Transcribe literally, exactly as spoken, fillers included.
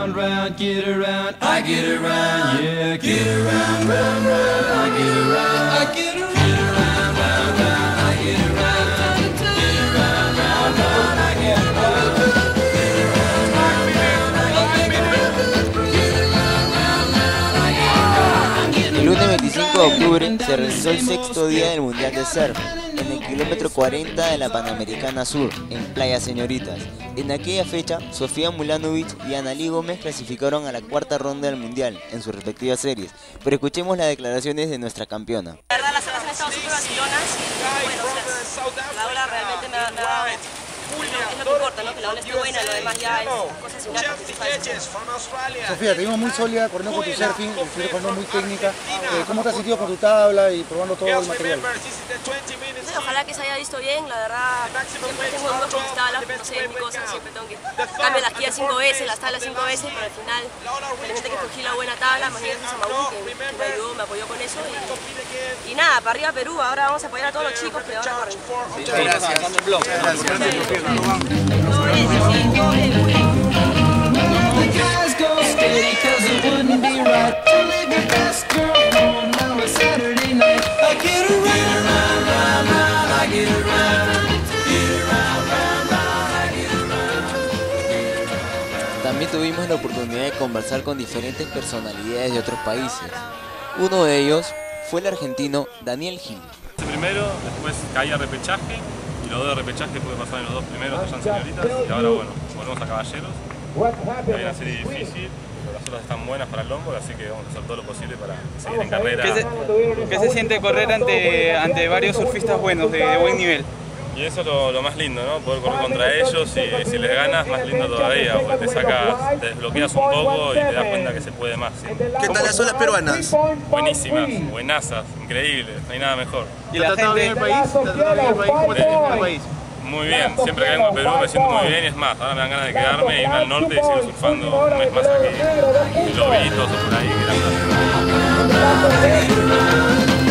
around, round, get around, I get around, yeah, get around, round, round, I get around, I get around, get around, round, round, I get around, get around, round, round, I get around, get around, round, I get around. El lunes veinticinco de octubre se realizó el sexto día del Mundial de Surf en el kilómetro cuarenta de la Panamericana Sur, en Playa Señoritas. En aquella fecha, Sofía Mulanovic y Analí Gómez clasificaron a la cuarta ronda del Mundial en sus respectivas series, pero escuchemos las declaraciones de nuestra campeona. La verdad, las olas han estado súper vacilonas y bueno, o sea, la ola realmente me ha, me ha, es lo que importa, ¿no? Que la ola esté buena, lo demás ya es cosas innatas que se parecen. Sofía, te vimos muy sólida corriendo con tu surfing, estuviste corriendo muy técnica. Eh, ¿Cómo te has sentido con tu tabla y probando todo el material? Sí, ojalá que se haya visto bien, la verdad, siempre tengo dudas con mis tablas, no sé, es mi cosa, siempre tengo que cambiar las guías cinco veces, las tablas cinco veces, pero al final, realmente que escogí la buena tabla, más bien gracias a Maú, que, que me ayudó, me apoyó con eso, y, y nada, para arriba Perú, ahora vamos a apoyar a todos los chicos que ahora corren. Muchas gracias. Gracias. Todo bien, sí, sí, todo bien, muy bien. También tuvimos la oportunidad de conversar con diferentes personalidades de otros países. Uno de ellos fue el argentino Daniel Gil. Primero, después caía repechaje y los dos de repechaje pude pasar en los dos primeros, que son señoritas, y ahora bueno, volvemos a caballeros. Hay una serie difícil, pero las olas están buenas para el longboard, así que vamos a hacer todo lo posible para seguir en carrera. ¿Qué se, qué se siente correr ante, ante varios surfistas buenos, de, de buen nivel? Y eso es lo, lo más lindo, ¿no? Poder correr contra ellos y si les ganas, más lindo todavía, porque te sacas, te desbloqueas un poco y te das cuenta que se puede más. ¿Sí? ¿Qué tal las olas peruanas? Buenísimas, buenazas, increíbles, no hay nada mejor. ¿Y la gente bien el país? ¿Te ha tratado bien el país? ¿Cómo te sientes en el país? Muy bien, siempre que vengo a Perú me siento muy bien y es más, ahora me dan ganas de quedarme, irme al norte y seguir surfando un mes más aquí, en Lobitos o por ahí, que era